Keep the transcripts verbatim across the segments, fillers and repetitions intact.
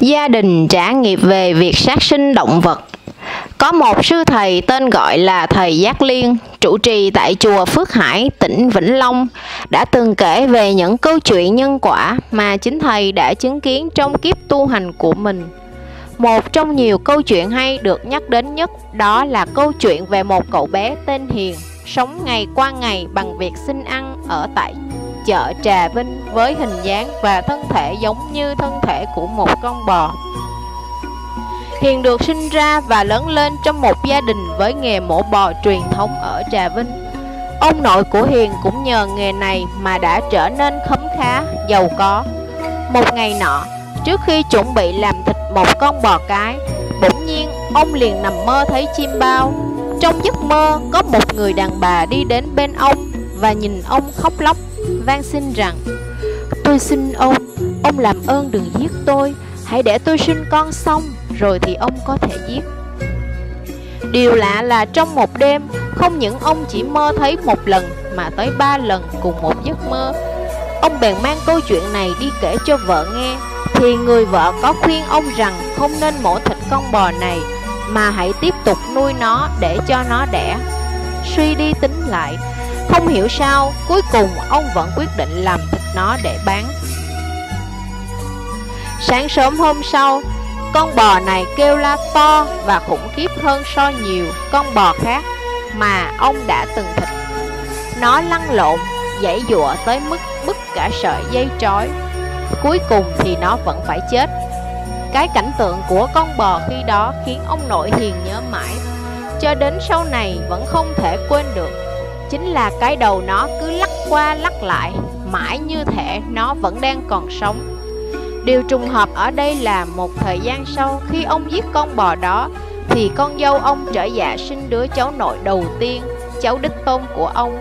Gia đình trả nghiệp về việc sát sinh động vật. Có một sư thầy tên gọi là thầy Giác Liên, trụ trì tại chùa Phước Hải, tỉnh Vĩnh Long, đã từng kể về những câu chuyện nhân quả mà chính thầy đã chứng kiến trong kiếp tu hành của mình. Một trong nhiều câu chuyện hay được nhắc đến nhất đó là câu chuyện về một cậu bé tên Hiền, sống ngày qua ngày bằng việc xin ăn ở tại chợ Trà Vinh với hình dáng và thân thể giống như thân thể của một con bò. Hiền được sinh ra và lớn lên trong một gia đình với nghề mổ bò truyền thống ở Trà Vinh. Ông nội của Hiền cũng nhờ nghề này mà đã trở nên khấm khá, giàu có. Một ngày nọ, trước khi chuẩn bị làm thịt một con bò cái, bỗng nhiên ông liền nằm mơ thấy chim bao. Trong giấc mơ có một người đàn bà đi đến bên ông và nhìn ông khóc lóc, van xin rằng: "Tôi xin ông, ông làm ơn đừng giết tôi, hãy để tôi sinh con xong rồi thì ông có thể giết." Điều lạ là trong một đêm, không những ông chỉ mơ thấy một lần mà tới ba lần cùng một giấc mơ. Ông bèn mang câu chuyện này đi kể cho vợ nghe, thì người vợ có khuyên ông rằng không nên mổ thịt con bò này, mà hãy tiếp tục nuôi nó để cho nó đẻ. Suy đi tính lại, không hiểu sao cuối cùng ông vẫn quyết định làm thịt nó để bán. Sáng sớm hôm sau, con bò này kêu la to và khủng khiếp hơn so nhiều con bò khác mà ông đã từng thịt. Nó lăn lộn, giãy giụa tới mức bứt cả sợi dây trói. Cuối cùng thì nó vẫn phải chết. Cái cảnh tượng của con bò khi đó khiến ông nội Hiền nhớ mãi, cho đến sau này vẫn không thể quên được. Chính là cái đầu nó cứ lắc qua lắc lại, mãi như thể nó vẫn đang còn sống. Điều trùng hợp ở đây là một thời gian sau, khi ông giết con bò đó, thì con dâu ông trở dạ sinh đứa cháu nội đầu tiên, cháu đích tôn của ông.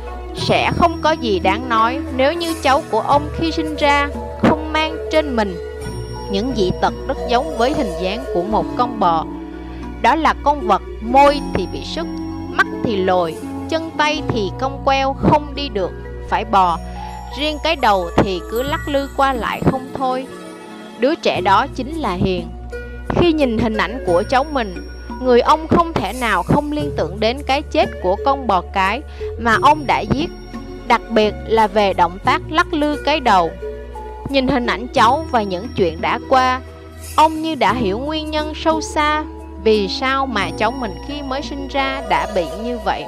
Sẽ không có gì đáng nói nếu như cháu của ông khi sinh ra không mang trên mình những dị tật rất giống với hình dáng của một con bò. Đó là con vật môi thì bị sứt, mắt thì lồi, chân tay thì cong queo không đi được, phải bò. Riêng cái đầu thì cứ lắc lư qua lại không thôi. Đứa trẻ đó chính là Hiền. Khi nhìn hình ảnh của cháu mình, người ông không thể nào không liên tưởng đến cái chết của con bò cái mà ông đã giết, đặc biệt là về động tác lắc lư cái đầu. Nhìn hình ảnh cháu và những chuyện đã qua, ông như đã hiểu nguyên nhân sâu xa vì sao mà cháu mình khi mới sinh ra đã bị như vậy.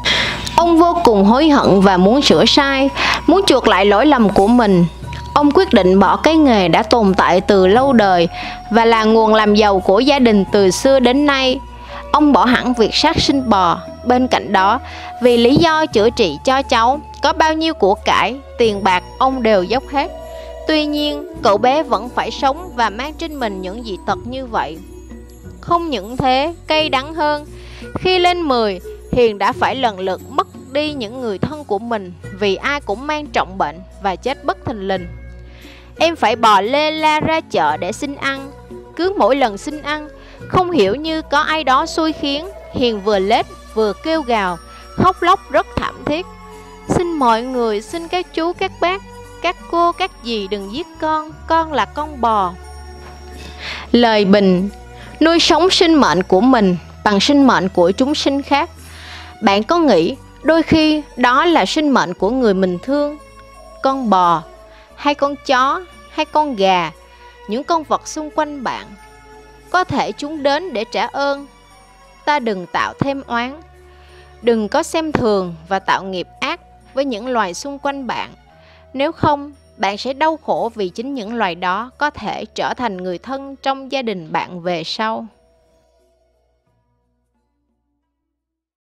Ông vô cùng hối hận và muốn sửa sai, muốn chuộc lại lỗi lầm của mình. Ông quyết định bỏ cái nghề đã tồn tại từ lâu đời và là nguồn làm giàu của gia đình từ xưa đến nay. Ông bỏ hẳn việc sát sinh bò. Bên cạnh đó, vì lý do chữa trị cho cháu, có bao nhiêu của cải, tiền bạc ông đều dốc hết. Tuy nhiên, cậu bé vẫn phải sống và mang trên mình những dị tật như vậy. Không những thế, cay đắng hơn, khi lên mười, Hiền đã phải lần lượt mất đi những người thân của mình vì ai cũng mang trọng bệnh và chết bất thình lình. Em phải bò lê la ra chợ để xin ăn. Cứ mỗi lần xin ăn, không hiểu như có ai đó xui khiến, Hiền vừa lết vừa kêu gào, khóc lóc rất thảm thiết: "Xin mọi người, xin các chú các bác, các cô các dì đừng giết con, con là con bò." Lời bình: nuôi sống sinh mệnh của mình bằng sinh mệnh của chúng sinh khác. Bạn có nghĩ đôi khi đó là sinh mệnh của người mình thương? Con bò, hay con chó, hay con gà, những con vật xung quanh bạn, có thể chúng đến để trả ơn. Ta đừng tạo thêm oán, đừng có xem thường và tạo nghiệp ác với những loài xung quanh bạn. Nếu không, bạn sẽ đau khổ vì chính những loài đó có thể trở thành người thân trong gia đình bạn về sau.